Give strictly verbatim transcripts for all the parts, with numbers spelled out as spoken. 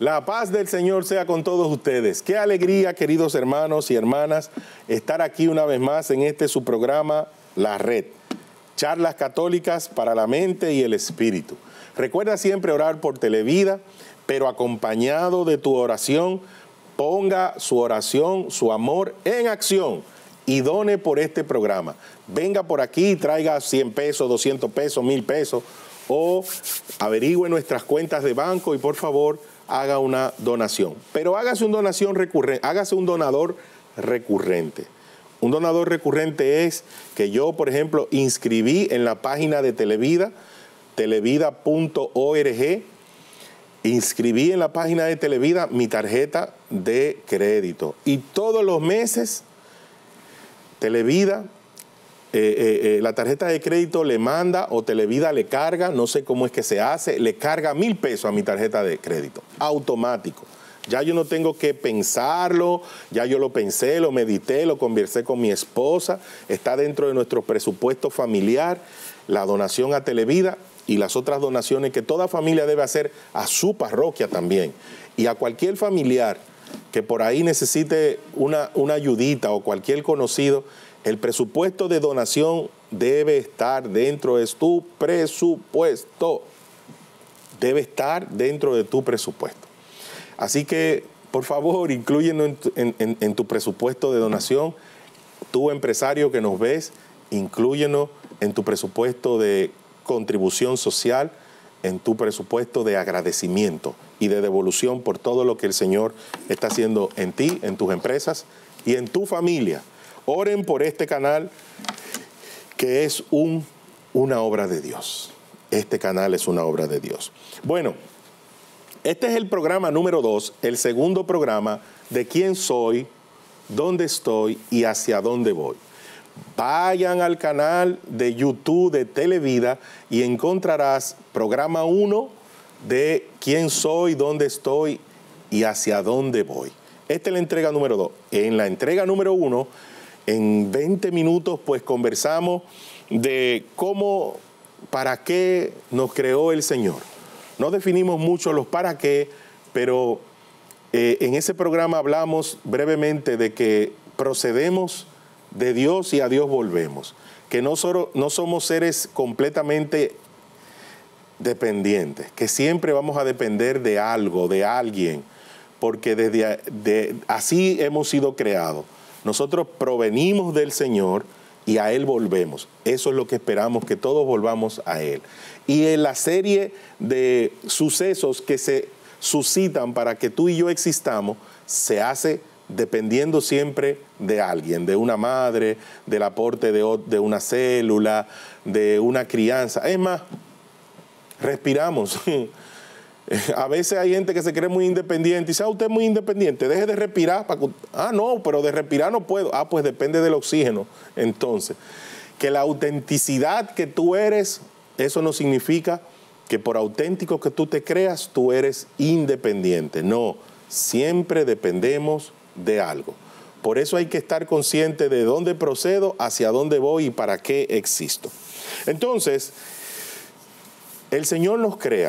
La paz del Señor sea con todos ustedes. Qué alegría, queridos hermanos y hermanas, estar aquí una vez más en este su programa, La Red. Charlas católicas para la mente y el espíritu. Recuerda siempre orar por Televida, pero acompañado de tu oración, ponga su oración, su amor en acción y done por este programa. Venga por aquí, traiga cien pesos, doscientos pesos, mil pesos o averigüe nuestras cuentas de banco y por favor haga una donación. Pero hágase una donación recurrente, hágase un donador recurrente. Un donador recurrente es que yo, por ejemplo, inscribí en la página de Televida, televida punto org, inscribí en la página de Televida mi tarjeta de crédito. Y todos los meses, Televida, eh, eh, eh, la tarjeta de crédito le manda o Televida le carga, no sé cómo es que se hace, le carga mil pesos a mi tarjeta de crédito, automático. Ya yo no tengo que pensarlo, ya yo lo pensé, lo medité, lo conversé con mi esposa, está dentro de nuestro presupuesto familiar, la donación a Televida y las otras donaciones que toda familia debe hacer a su parroquia también. Y a cualquier familiar que por ahí necesite una, una ayudita o cualquier conocido, el presupuesto de donación debe estar dentro de tu presupuesto. Debe estar dentro de tu presupuesto. Así que, por favor, inclúyelo en, en, en, en tu presupuesto de donación. Tú, empresario que nos ves, inclúyelo en tu presupuesto de contribución social, en tu presupuesto de agradecimiento y de devolución por todo lo que el Señor está haciendo en ti, en tus empresas y en tu familia. Oren por este canal que es un, una obra de Dios. Este canal es una obra de Dios. Bueno, este es el programa número dos, el segundo programa de quién soy, dónde estoy y hacia dónde voy. Vayan al canal de YouTube de Televida y encontrarás programa uno de quién soy, dónde estoy y hacia dónde voy. Esta es la entrega número dos. En la entrega número uno, en veinte minutos, pues conversamos de cómo, para qué nos creó el Señor. No definimos mucho los para qué, pero eh, en ese programa hablamos brevemente de que procedemos de Dios y a Dios volvemos, que no, solo, no somos seres completamente dependientes, que siempre vamos a depender de algo, de alguien, porque desde de, así hemos sido creados. Nosotros provenimos del Señor y a Él volvemos. Eso es lo que esperamos, que todos volvamos a Él. Y en la serie de sucesos que se suscitan para que tú y yo existamos, se hace dependiendo siempre de alguien, de una madre, del aporte de, de una célula, de una crianza. Es más, respiramos. A veces hay gente que se cree muy independiente y dice, ah, usted es muy independiente, deje de respirar. Para que... Ah, no, pero de respirar no puedo. Ah, pues depende del oxígeno. Entonces, que la autenticidad que tú eres, eso no significa que por auténtico que tú te creas, tú eres independiente. No, siempre dependemos de algo. Por eso hay que estar consciente de dónde procedo, hacia dónde voy y para qué existo. Entonces, el Señor nos crea.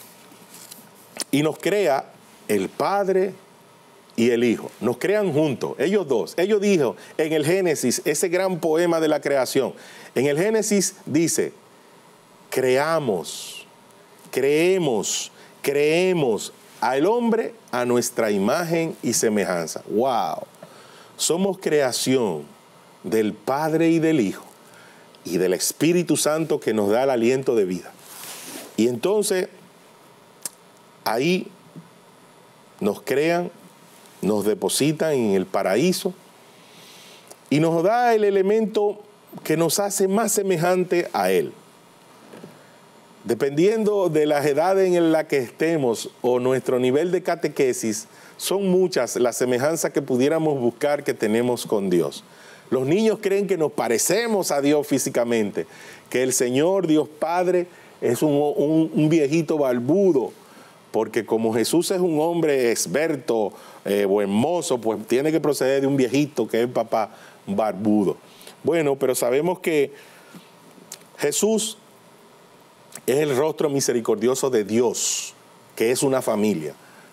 Y nos crea el Padre y el Hijo. Nos crean juntos, ellos dos. Ellos dijo en el Génesis, ese gran poema de la creación. En el Génesis dice, creamos, creemos, creemos al hombre a nuestra imagen y semejanza. ¡Wow! Somos creación del Padre y del Hijo y del Espíritu Santo que nos da el aliento de vida. Y entonces, ahí nos crean, nos depositan en el paraíso y nos da el elemento que nos hace más semejante a Él. Dependiendo de las edades en las que estemos o nuestro nivel de catequesis, son muchas las semejanzas que pudiéramos buscar que tenemos con Dios. Los niños creen que nos parecemos a Dios físicamente, que el Señor, Dios Padre, es un, un, un viejito barbudo, porque como Jesús es un hombre experto, eh, buen mozo, pues tiene que proceder de un viejito que es papá barbudo. Bueno, pero sabemos que Jesús es el rostro misericordioso de Dios, que es una familia.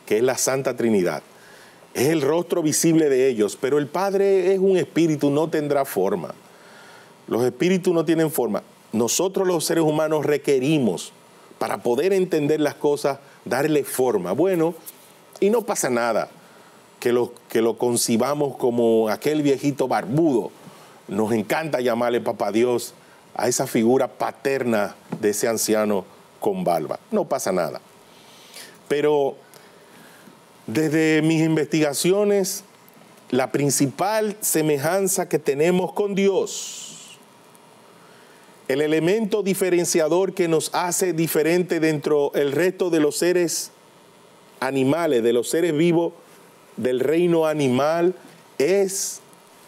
que es la Santa Trinidad. Es el rostro visible de ellos, pero el Padre es un espíritu, no tendrá forma. Los espíritus no tienen forma. Nosotros los seres humanos requerimos, para poder entender las cosas, darle forma. Bueno, y no pasa nada que lo, que lo concibamos como aquel viejito barbudo. Nos encanta llamarle Papá Dios a esa figura paterna de ese anciano con barba. No pasa nada. Pero desde mis investigaciones, la principal semejanza que tenemos con Dios, el elemento diferenciador que nos hace diferente dentro del resto de los seres animales, de los seres vivos del reino animal, es,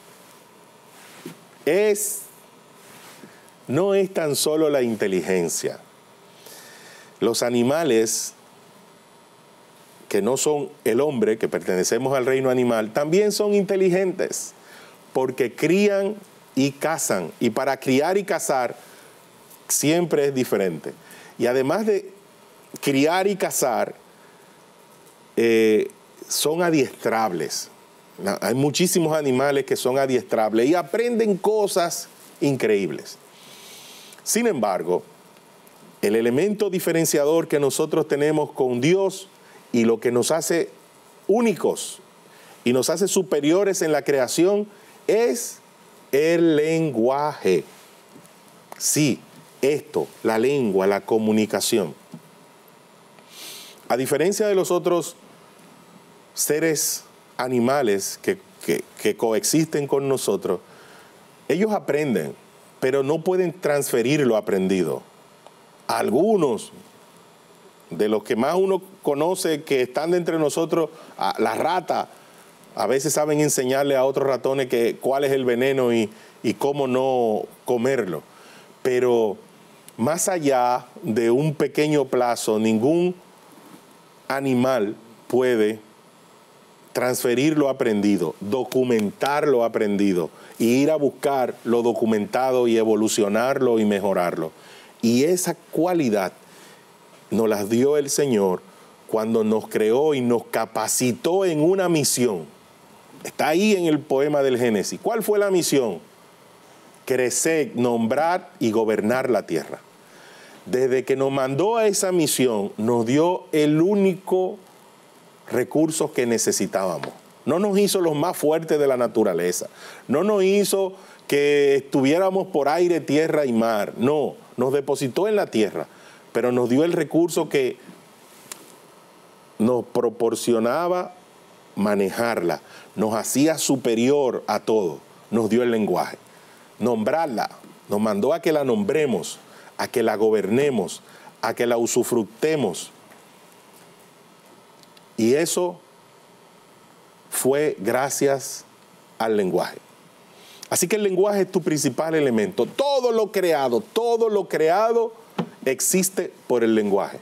es, no es tan solo la inteligencia. Los animales que no son el hombre, que pertenecemos al reino animal, también son inteligentes, porque crían y cazan, y para criar y cazar siempre es diferente. Y además de criar y cazar, eh, son adiestrables. Hay muchísimos animales que son adiestrables y aprenden cosas increíbles. Sin embargo, el elemento diferenciador que nosotros tenemos con Dios y lo que nos hace únicos y nos hace superiores en la creación es el lenguaje. Sí, esto, la lengua, la comunicación. A diferencia de los otros seres animales que, que, que coexisten con nosotros, ellos aprenden, pero no pueden transferir lo aprendido. Algunos de los que más uno conoce que están entre nosotros, las ratas, a veces saben enseñarle a otros ratones que, cuál es el veneno y, y cómo no comerlo. Pero más allá de un pequeño plazo, ningún animal puede transferir lo aprendido, documentar lo aprendido, y ir a buscar lo documentado y evolucionarlo y mejorarlo. Y esa cualidad nos las dio el Señor cuando nos creó y nos capacitó en una misión. Está ahí en el poema del Génesis. ¿Cuál fue la misión? Crecer, nombrar y gobernar la tierra. Desde que nos mandó a esa misión, nos dio el único recurso que necesitábamos. No nos hizo los más fuertes de la naturaleza. No nos hizo que estuviéramos por aire, tierra y mar. No, nos depositó en la tierra, pero nos dio el recurso que nos proporcionaba manejarla, nos hacía superior a todo, nos dio el lenguaje. Nombrarla, nos mandó a que la nombremos, a que la gobernemos, a que la usufructemos. Y eso fue gracias al lenguaje. Así que el lenguaje es tu principal elemento. Todo lo creado, todo lo creado existe por el lenguaje.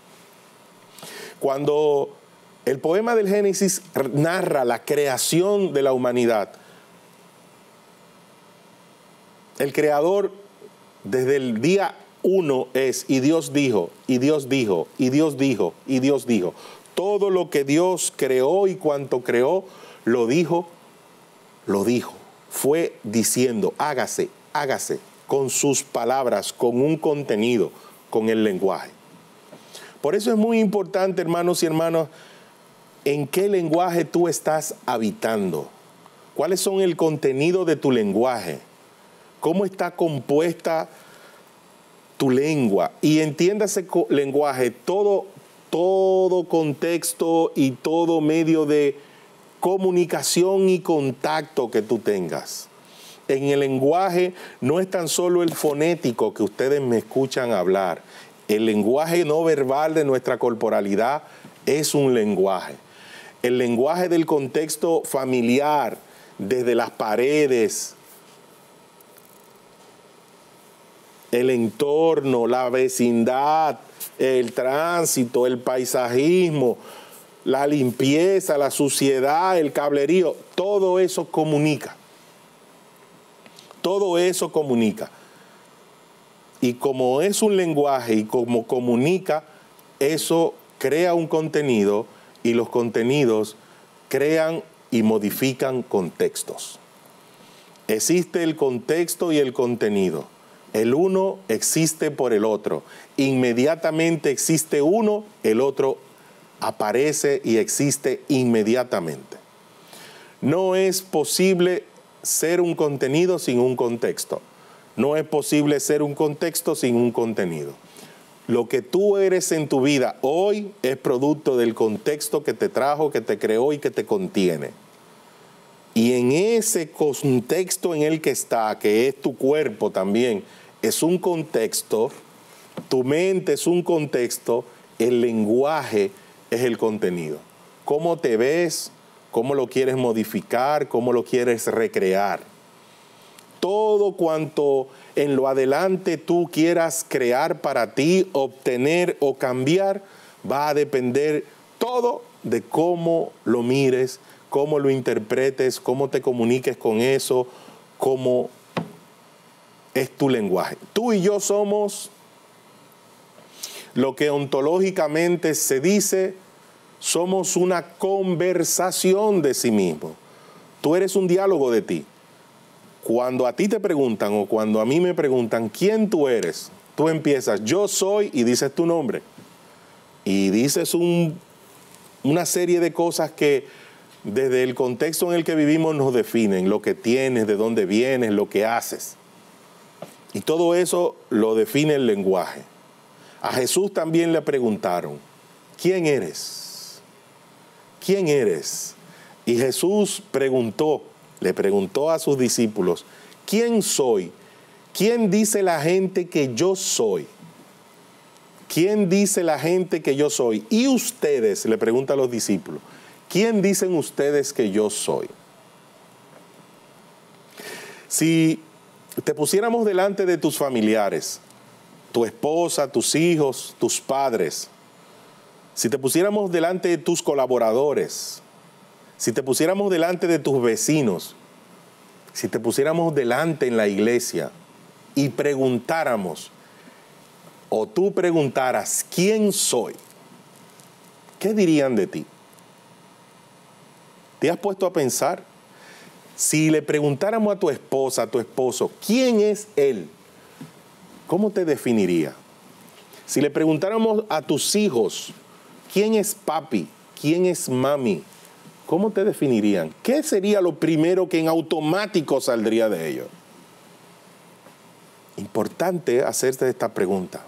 Cuando el poema del Génesis narra la creación de la humanidad, el creador desde el día uno es, y Dios dijo, y Dios dijo, y Dios dijo, y Dios dijo. Todo lo que Dios creó y cuanto creó, lo dijo, lo dijo. Fue diciendo, hágase, hágase, con sus palabras, con un contenido, con el lenguaje. Por eso es muy importante, hermanos y hermanas, en qué lenguaje tú estás habitando. ¿Cuáles son el contenido de tu lenguaje? ¿Cómo está compuesta tu lengua? Y entiéndase lenguaje, todo, todo contexto y todo medio de comunicación y contacto que tú tengas. En el lenguaje no es tan solo el fonético que ustedes me escuchan hablar. El lenguaje no verbal de nuestra corporalidad es un lenguaje. El lenguaje del contexto familiar, desde las paredes, el entorno, la vecindad, el tránsito, el paisajismo, la limpieza, la suciedad, el cablerío, todo eso comunica. Todo eso comunica. Y como es un lenguaje y como comunica, eso crea un contenido y los contenidos crean y modifican contextos. Existe el contexto y el contenido. El uno existe por el otro. Inmediatamente existe uno, el otro aparece y existe inmediatamente. No es posible ser un contenido sin un contexto. No es posible ser un contexto sin un contenido. Lo que tú eres en tu vida hoy es producto del contexto que te trajo, que te creó y que te contiene. Y en ese contexto en el que está, que es tu cuerpo también, es un contexto, tu mente es un contexto, el lenguaje es el contenido. ¿Cómo te ves? ¿Cómo lo quieres modificar? ¿Cómo lo quieres recrear? Todo cuanto en lo adelante tú quieras crear para ti, obtener o cambiar, va a depender todo de cómo lo mires, cómo lo interpretes, cómo te comuniques con eso, cómo es tu lenguaje. Tú y yo somos lo que ontológicamente se dice, somos una conversación de sí mismo. Tú eres un diálogo de ti. Cuando a ti te preguntan o cuando a mí me preguntan quién tú eres, tú empiezas, yo soy, y dices tu nombre. Y dices un, una serie de cosas que desde el contexto en el que vivimos nos definen, lo que tienes, de dónde vienes, lo que haces. Y todo eso lo define el lenguaje. A Jesús también le preguntaron, ¿quién eres? ¿Quién eres? Y Jesús preguntó, le preguntó a sus discípulos, ¿quién soy? ¿Quién dice la gente que yo soy? ¿Quién dice la gente que yo soy? Y ustedes, le pregunta a los discípulos, ¿quién dicen ustedes que yo soy? Si te pusiéramos delante de tus familiares, tu esposa, tus hijos, tus padres, si te pusiéramos delante de tus colaboradores, si te pusiéramos delante de tus vecinos, si te pusiéramos delante en la iglesia y preguntáramos, o tú preguntaras, ¿quién soy? ¿Qué dirían de ti? ¿Te has puesto a pensar? Si le preguntáramos a tu esposa, a tu esposo, ¿quién es él? ¿Cómo te definiría? Si le preguntáramos a tus hijos, ¿quién es papi? ¿Quién es mami? ¿Cómo te definirían? ¿Qué sería lo primero que en automático saldría de ellos? Importante hacerte esta pregunta.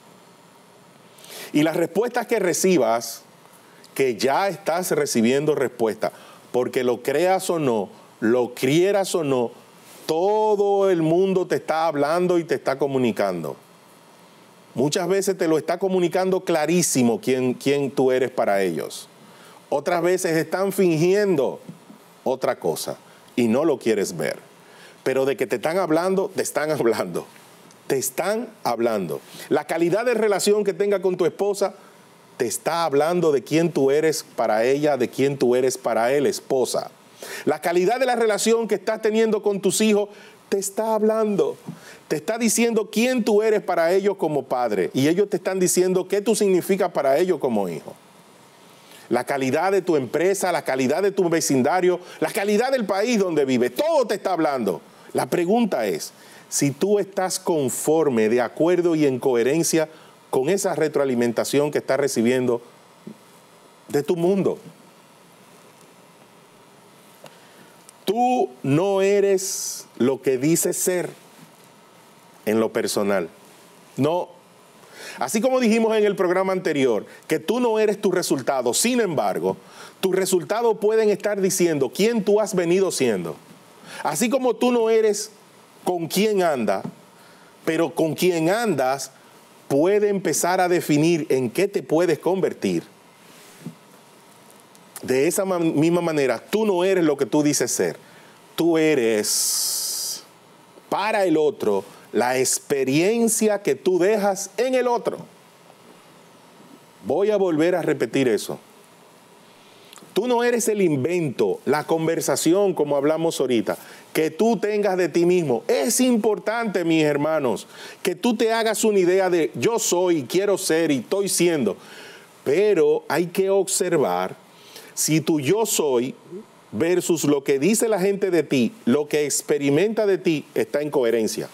Y las respuestas que recibas, que ya estás recibiendo respuesta, porque lo creas o no, lo quieras o no, todo el mundo te está hablando y te está comunicando. Muchas veces te lo está comunicando clarísimo quién, quién tú eres para ellos. Otras veces están fingiendo otra cosa y no lo quieres ver. Pero de que te están hablando, te están hablando. Te están hablando. La calidad de relación que tenga con tu esposa te está hablando de quién tú eres para ella, de quién tú eres para él, esposa. La calidad de la relación que estás teniendo con tus hijos te está hablando. Te está diciendo quién tú eres para ellos como padre. Y ellos te están diciendo qué tú significas para ellos como hijo. La calidad de tu empresa, la calidad de tu vecindario, la calidad del país donde vives, todo te está hablando. La pregunta es, si tú estás conforme, de acuerdo y en coherencia con esa retroalimentación que estás recibiendo de tu mundo. Tú no eres lo que dices ser en lo personal. No. Así como dijimos en el programa anterior, que tú no eres tu resultado. Sin embargo, tus resultados pueden estar diciendo quién tú has venido siendo. Así como tú no eres con quién anda, pero con quién andas puede empezar a definir en qué te puedes convertir. De esa misma manera, tú no eres lo que tú dices ser. Tú eres para el otro la experiencia que tú dejas en el otro. Voy a volver a repetir eso. Tú no eres el invento, la conversación, como hablamos ahorita, que tú tengas de ti mismo. Es importante, mis hermanos, que tú te hagas una idea de yo soy, quiero ser y estoy siendo. Pero hay que observar Si tu yo soy versus lo que dice la gente de ti, lo que experimenta de ti, está en coherencia.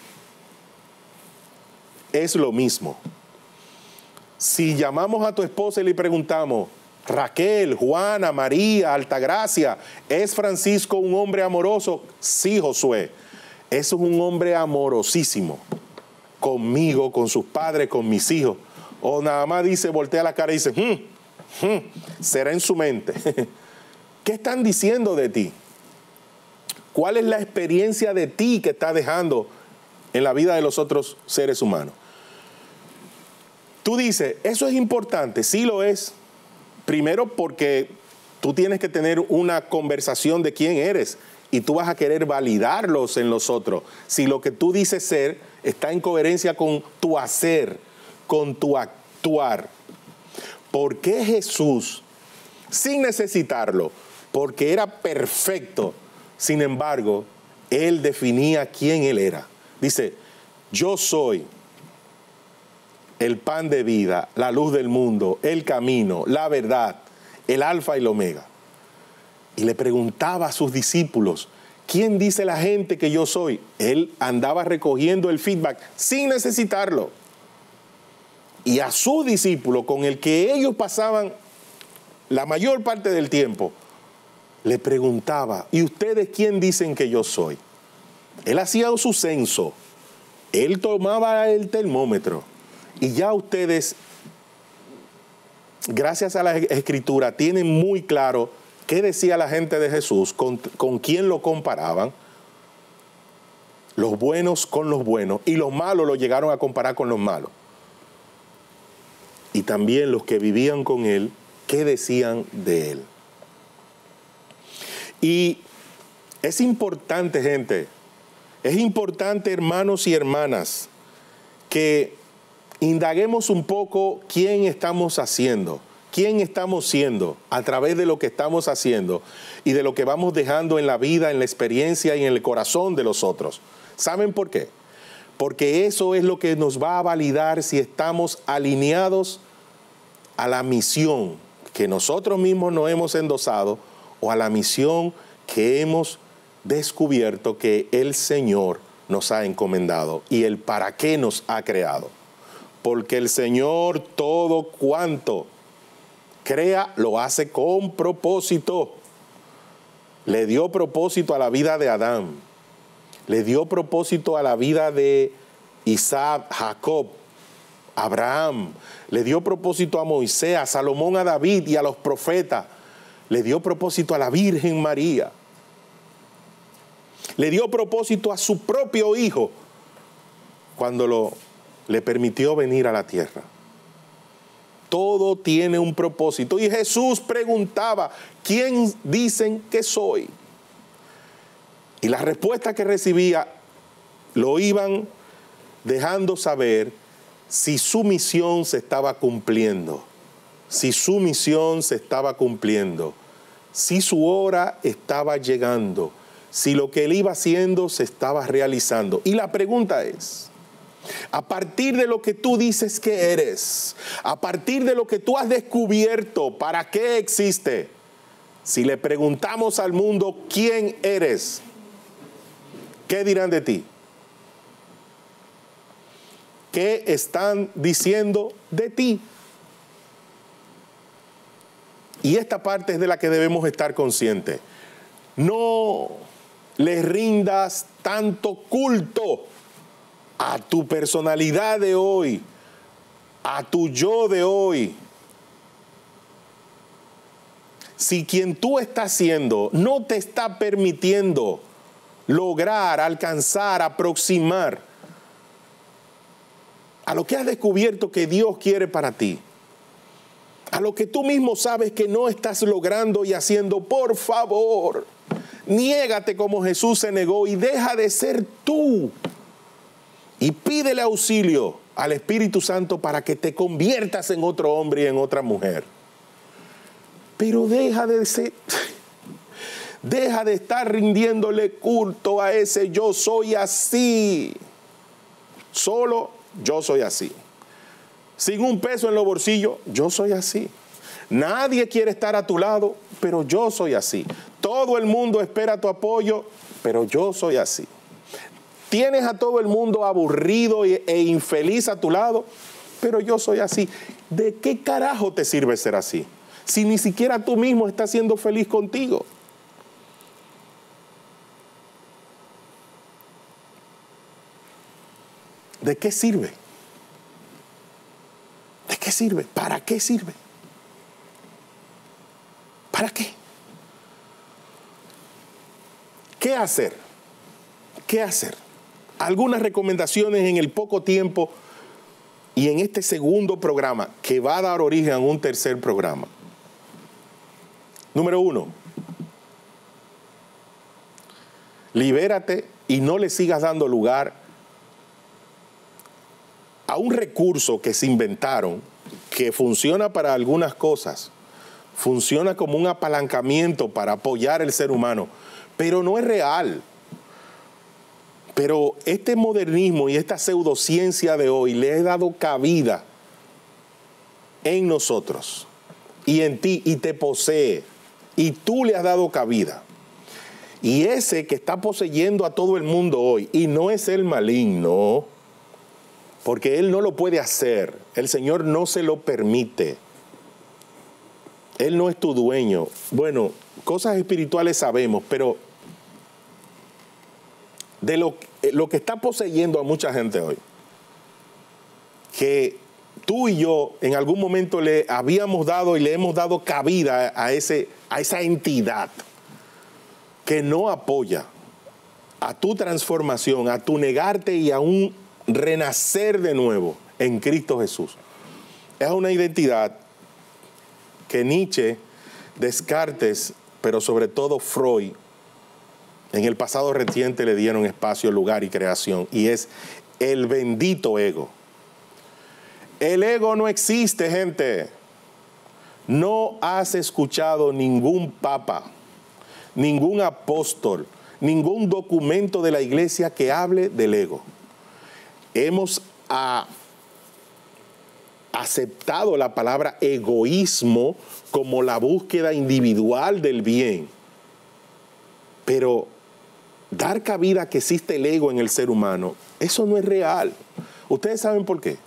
Es lo mismo. Si llamamos a tu esposa y le preguntamos, Raquel, Juana, María, Altagracia, ¿es Francisco un hombre amoroso? Sí, Josué. Eso es un hombre amorosísimo. Conmigo, con sus padres, con mis hijos. O nada más dice, voltea la cara y dice, hmm, hmm, será en su mente. ¿Qué están diciendo de ti? ¿Cuál es la experiencia de ti que está dejando en la vida de los otros seres humanos? Tú dices, ¿eso es importante? Sí lo es. Primero porque tú tienes que tener una conversación de quién eres y tú vas a querer validarlos en los otros. Si lo que tú dices ser está en coherencia con tu hacer, con tu actuar. ¿Por qué Jesús, sin necesitarlo, porque era perfecto, sin embargo, Él definía quién Él era? Dice, yo soy el pan de vida, la luz del mundo, el camino, la verdad, el alfa y el omega. Y le preguntaba a sus discípulos, ¿quién dice la gente que yo soy? Él andaba recogiendo el feedback sin necesitarlo. Y a sus discípulos, con el que ellos pasaban la mayor parte del tiempo, le preguntaba, ¿y ustedes quién dicen que yo soy? Él hacía su censo, él tomaba el termómetro. Y ya ustedes, gracias a la Escritura, tienen muy claro qué decía la gente de Jesús, con, con quién lo comparaban, los buenos con los buenos, y los malos lo llegaron a comparar con los malos. Y también los que vivían con él, qué decían de él. Y es importante, gente, es importante, hermanos y hermanas, que indaguemos un poco quién estamos haciendo, quién estamos siendo a través de lo que estamos haciendo y de lo que vamos dejando en la vida, en la experiencia y en el corazón de los otros. ¿Saben por qué? Porque eso es lo que nos va a validar si estamos alineados a la misión que nosotros mismos nos hemos endosado o a la misión que hemos descubierto que el Señor nos ha encomendado y el para qué nos ha creado. Porque el Señor todo cuanto crea lo hace con propósito. Le dio propósito a la vida de Adán. Le dio propósito a la vida de Isaac, Jacob, Abraham. Le dio propósito a Moisés, a Salomón, a David y a los profetas. Le dio propósito a la Virgen María. Le dio propósito a su propio Hijo cuando lo le permitió venir a la tierra. Todo tiene un propósito. Y Jesús preguntaba, ¿quién dicen que soy? Y la respuesta que recibía lo iban dejando saber si su misión se estaba cumpliendo, si su misión se estaba cumpliendo, si su hora estaba llegando, si lo que él iba haciendo se estaba realizando. Y la pregunta es, a partir de lo que tú dices que eres, a partir de lo que tú has descubierto, ¿para qué existe? Si le preguntamos al mundo quién eres, ¿qué dirán de ti? ¿Qué están diciendo de ti? Y esta parte es de la que debemos estar conscientes. No le rindas tanto culto a tu personalidad de hoy, a tu yo de hoy. Si quien tú estás siendo no te está permitiendo lograr, alcanzar, aproximar a lo que has descubierto que Dios quiere para ti, a lo que tú mismo sabes que no estás logrando y haciendo, por favor, niégate como Jesús se negó y deja de ser tú. Y pídele auxilio al Espíritu Santo para que te conviertas en otro hombre y en otra mujer. Pero deja de ser, deja de estar rindiéndole culto a ese yo soy así. Solo yo soy así. Sin un peso en los bolsillos, yo soy así. Nadie quiere estar a tu lado, pero yo soy así. Todo el mundo espera tu apoyo, pero yo soy así. Tienes a todo el mundo aburrido e infeliz a tu lado, pero yo soy así. ¿De qué carajo te sirve ser así? Si ni siquiera tú mismo estás siendo feliz contigo. ¿De qué sirve? ¿De qué sirve? ¿Para qué sirve? ¿Para qué? ¿Qué hacer? ¿Qué hacer? Algunas recomendaciones en el poco tiempo y en este segundo programa que va a dar origen a un tercer programa. Número uno, libérate y no le sigas dando lugar a un recurso que se inventaron, que funciona para algunas cosas, funciona como un apalancamiento para apoyar al ser humano, pero no es real. Pero este modernismo y esta pseudociencia de hoy le ha dado cabida en nosotros y en ti, y te posee, y tú le has dado cabida. Y ese que está poseyendo a todo el mundo hoy, y no es el maligno, porque él no lo puede hacer, el Señor no se lo permite. Él no es tu dueño. Bueno, cosas espirituales sabemos, pero de lo, lo que está poseyendo a mucha gente hoy, que tú y yo en algún momento le habíamos dado y le hemos dado cabida a, ese, a esa entidad que no apoya a tu transformación, a tu negarte y a un renacer de nuevo en Cristo Jesús. Es una identidad que Nietzsche, Descartes, pero sobre todo Freud, en el pasado reciente le dieron espacio, lugar y creación, y es el bendito ego. El ego no existe, gente. No has escuchado ningún papa, ningún apóstol, ningún documento de la iglesia que hable del ego. Hemos a, aceptado la palabra egoísmo como la búsqueda individual del bien, pero dar cabida a que existe el ego en el ser humano, eso no es real. ¿Ustedes saben por qué?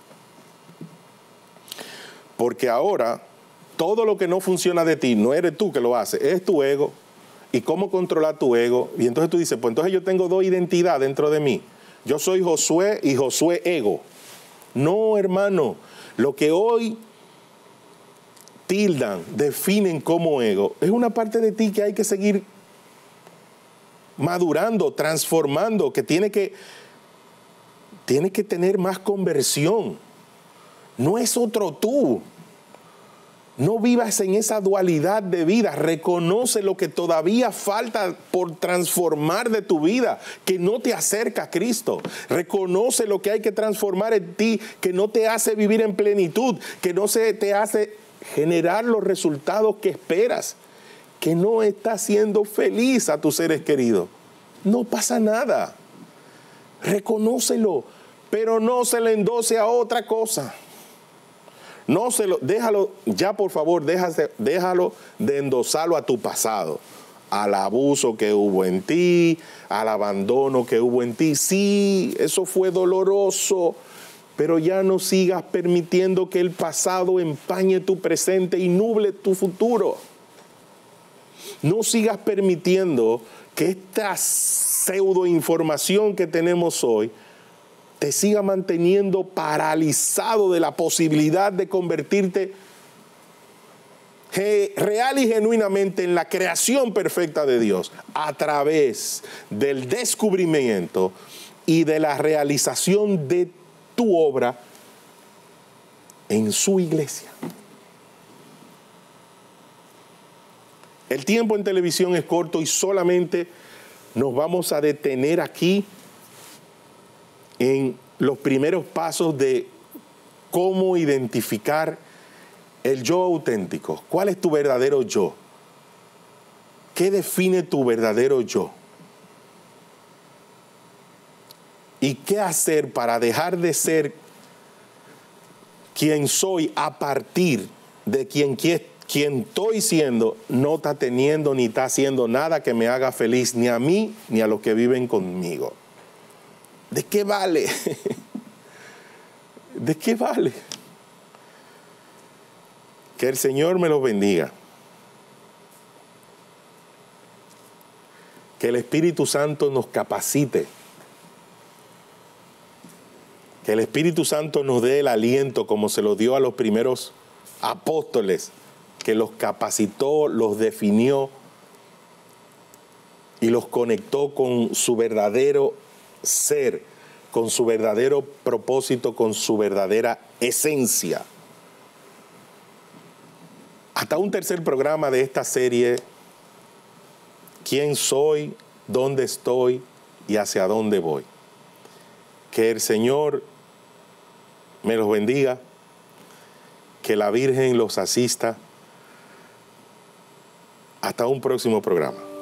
Porque ahora todo lo que no funciona de ti, no eres tú que lo haces, es tu ego. ¿Y cómo controlar tu ego? Y entonces tú dices, pues entonces yo tengo dos identidades dentro de mí. Yo soy Josué y Josué ego. No, hermano, lo que hoy tildan, definen como ego, es una parte de ti que hay que seguir madurando, transformando, que tiene que, tiene que tener más conversión. No es otro tú. No vivas en esa dualidad de vida. Reconoce lo que todavía falta por transformar de tu vida, que no te acerca a Cristo. Reconoce lo que hay que transformar en ti, que no te hace vivir en plenitud, que no se te hace generar los resultados que esperas, que no estás siendo feliz a tus seres queridos. No pasa nada. Reconócelo, pero no se le endose a otra cosa. No se lo, déjalo, ya por favor, déjase, déjalo de endosarlo a tu pasado, al abuso que hubo en ti, al abandono que hubo en ti. Sí, eso fue doloroso, pero ya no sigas permitiendo que el pasado empañe tu presente y nuble tu futuro. No sigas permitiendo que esta pseudoinformación que tenemos hoy te siga manteniendo paralizado de la posibilidad de convertirte real y genuinamente en la creación perfecta de Dios a través del descubrimiento y de la realización de tu obra en su iglesia. El tiempo en televisión es corto y solamente nos vamos a detener aquí en los primeros pasos de cómo identificar el yo auténtico. ¿Cuál es tu verdadero yo? ¿Qué define tu verdadero yo? ¿Y qué hacer para dejar de ser quien soy a partir de quien, quien estoy siendo no está teniendo ni está haciendo nada que me haga feliz, ni a mí ni a los que viven conmigo. ¿De qué vale? ¿De qué vale? Que el Señor me los bendiga. Que el Espíritu Santo nos capacite. Que el Espíritu Santo nos dé el aliento como se lo dio a los primeros apóstoles, que los capacitó, los definió y los conectó con su verdadero ser, con su verdadero propósito, con su verdadera esencia. Hasta un tercer programa de esta serie, ¿quién soy? ¿Dónde estoy? ¿Y hacia dónde voy? Que el Señor me los bendiga, que la Virgen los asista. Hasta un próximo programa.